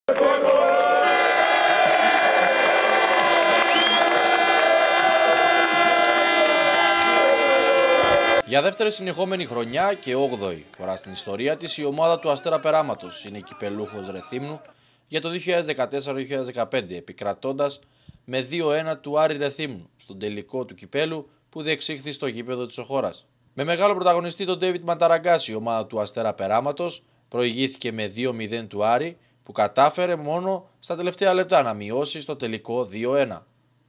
Για δεύτερη συνεχόμενη χρονιά και 8η φορά στην ιστορία της, η ομάδα του Αστέρα Περάματος είναι κυπελούχος Ρεθύμνου για το 2014-2015, επικρατώντας με 2-1 του Άρη Ρεθύμνου στον τελικό του κυπέλου που διεξήχθη στο γήπεδο της Οχώρας. Με μεγάλο πρωταγωνιστή τον Ντέιβιτ Ματαραγκάση, η ομάδα του Αστέρα Περάματος προηγήθηκε με 2-0 του Άρη, που κατάφερε μόνο στα τελευταία λεπτά να μειώσει στο τελικό 2-1.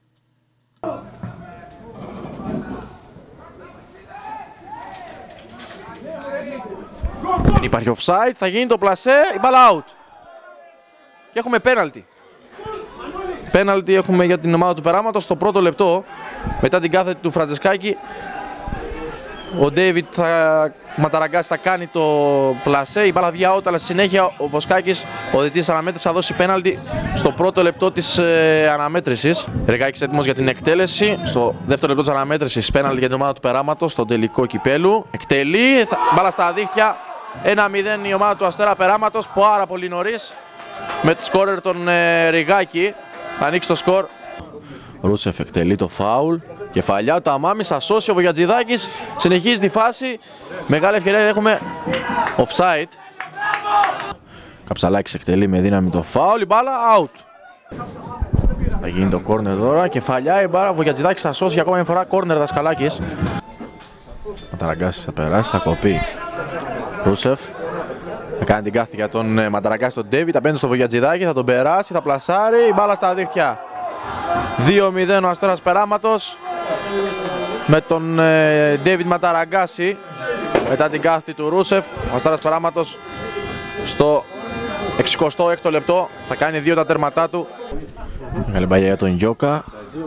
Δεν υπάρχει offside, θα γίνει το πλασέ, η μπάλα out. Και έχουμε πέναλτι. Πέναλτι έχουμε για την ομάδα του Περάματος στο πρώτο λεπτό. Μετά την κάθετη του Φραντζεσκάκη, ο Ντέιβιτ Ματαραγκάς θα κάνει το πλασέ, η μπάλα βγει out, αλλά στη συνέχεια ο Βοσκάκης, ο διαιτητής αναμέτρησης, θα δώσει πέναλτι στο πρώτο λεπτό της αναμέτρησης. Ρεγάκης έτοιμος για την εκτέλεση. Στο δεύτερο λεπτό της αναμέτρησης, πέναλτι για την ομάδα του Περάματος στον τελικό κυπέλου. Εκτελεί, μπάλα στα δίχτυα. 1-0 η ομάδα του Αστέρα Περάματος, πάρα πολύ νωρίς, με τη σκόρερ τον Ριγάκη. Θα ανοίξει το σκορ. Ρούσεφ εκτελεί το φάουλ. Κεφαλιά, ο Ταμάμις, θα σώσει ο Βογιατζηδάκης. Συνεχίζει τη φάση. Μεγάλη ευκαιρία, έχουμε offside. Καψαλάκης εκτελεί με δύναμη το φάουλ. Η μπάλα out. Θα γίνει το κόρνερ τώρα. Κεφαλιά, η μπάλα. Ο Βογιατζηδάκης θα σώσει για ακόμα μια φορά. Κόρνερ Δασκαλάκης. Ματαραγκάσης θα περάσει, θα κοπεί. Ρούσεφ θα κάνει την κάθη για τον Ματαραγκάση, τον Ντέιβιτ. Θα μπαίνει στο Βογιατζηδάκη, θα τον περάσει, θα πλασάρει. Η μπάλα στα δίχτυα. 2-0 ο Αστέρας Περάματος με τον Ντέιβιτ Ματαραγκάση. Μετά την κάθη του Ρούσεφ, ο Αστέρας Περάματος στο 66ο λεπτό θα κάνει 2 τα τέρματά του. Μεγάλη μπαγιά για τον Γιώκα.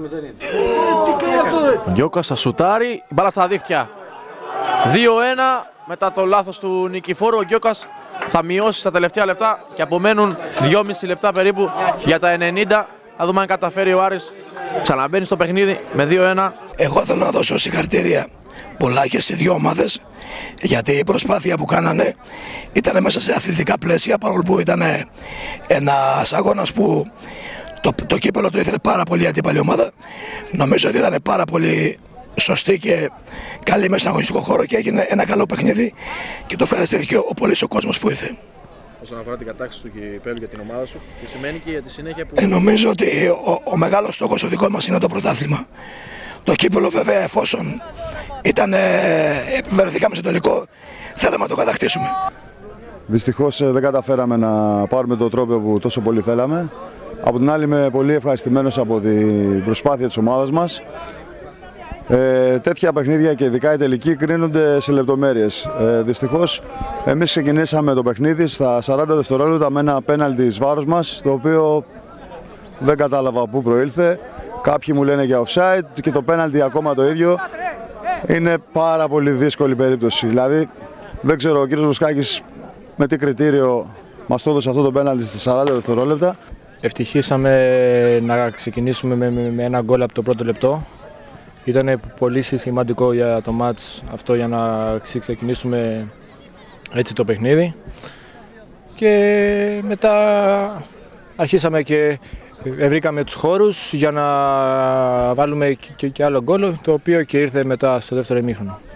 Ο Γιώκας θα σουτάρει, η μπάλα στα δίχτυα. 2-1. Μετά το λάθος του Νικηφόρου, ο Γιώκας θα μειώσει στα τελευταία λεπτά και απομένουν 2,5 λεπτά περίπου για τα 90. Θα δούμε αν καταφέρει ο Άρης. Ξαναμπαίνει στο παιχνίδι με 2-1. Εγώ θέλω να δώσω συγχαρητήρια πολλά και σε δύο ομάδες, γιατί η προσπάθεια που κάνανε ήταν μέσα σε αθλητικά πλαίσια, παρόλο που ήταν ένας αγώνας που το κύπελο το ήθελε πάρα πολύ η αντίπαλη ομάδα. Νομίζω ότι ήταν πάρα πολύ σωστή και καλή μέσα στον αγωνιστικό χώρο και έγινε ένα καλό παιχνίδι και το ευχαριστήθηκε ο πολύς ο κόσμος που ήρθε. Όσον αφορά την κατάξυση του κυπέλου για την ομάδα σου, τι σημαίνει και για τη συνέχεια που... Νομίζω ότι ο μεγάλος στόχος ο δικός μας είναι το πρωτάθλημα. Το κύπελο βέβαια, εφόσον επιβεβαιωθήκαμε στο τελικό, θέλαμε να το κατακτήσουμε. Δυστυχώς δεν καταφέραμε να πάρουμε το τρόπαιο που τόσο πολύ θέλαμε. Από την άλλη είμαι πολύ ευχαριστημένος από την προσπάθεια της ομάδας μας. Τέτοια παιχνίδια και ειδικά οι τελικοί κρίνονται σε λεπτομέρειες. Δυστυχώς εμείς ξεκινήσαμε το παιχνίδι στα 40 δευτερόλεπτα με ένα πέναλτι εις βάρος μας, το οποίο δεν κατάλαβα πού προήλθε. Κάποιοι μου λένε για offside και το πέναλτι ακόμα το ίδιο. Είναι πάρα πολύ δύσκολη περίπτωση. Δηλαδή δεν ξέρω ο κύριος Βοσκάκης με τι κριτήριο μας το έδωσε αυτό το πέναλτι στα 40 δευτερόλεπτα. Ευτυχήσαμε να ξεκινήσουμε με ένα γκολ από το πρώτο λεπτό. Ήταν πολύ σημαντικό για το μάτς αυτό, για να ξεκινήσουμε έτσι το παιχνίδι. Και μετά αρχίσαμε και βρήκαμε τους χώρους για να βάλουμε και άλλο γκολ, το οποίο και ήρθε μετά στο δεύτερο ημίχρονο.